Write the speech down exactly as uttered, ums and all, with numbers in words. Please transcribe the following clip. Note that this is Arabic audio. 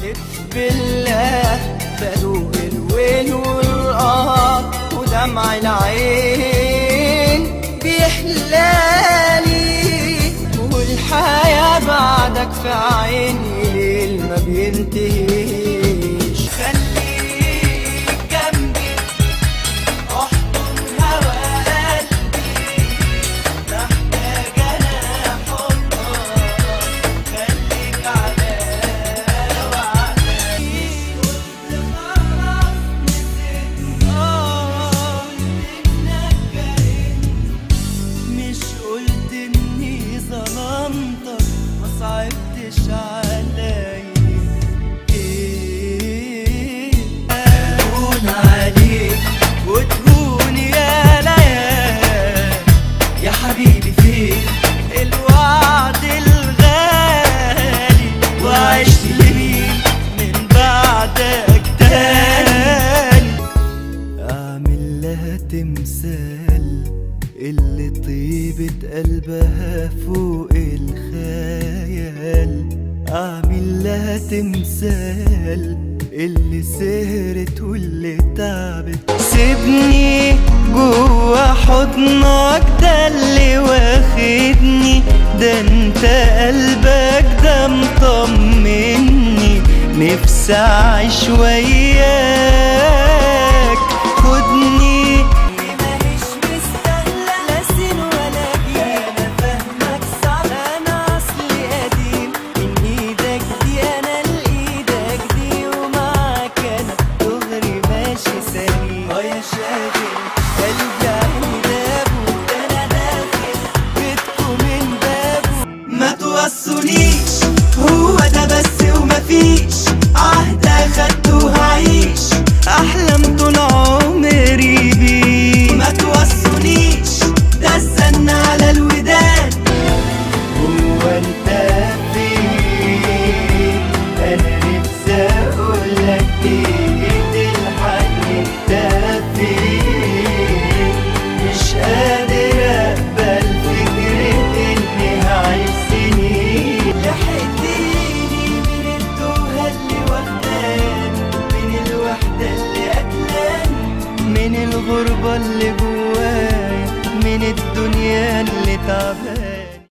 واحلف بالله بدوق الويل والقهر ودمع العين بيحلالي، والحياة بعدك في عيني ليل ما بينتهيش. خليك جنبي احضن هوا قلبي، محتاج انا حضنك، خليك على وعدك. قلت خلاص نسيت اه انك كرهت، مش قلت اني ظلمتك ما صعبتش عليا. ايه اهون عليك وتهون يا ليالي يا حبيبي فين الوعد الغالي، وعشت لمين من بعدك تاني. اعمل لها تمثال اللي طيبة قلبها فوق الخيال، اعمل لها تمثال اللي سهرت واللي تعبت. سيبني جوا حضنك ده اللي واخدني، ده انت قلبك ده مطمني، نفسي اعيش وياك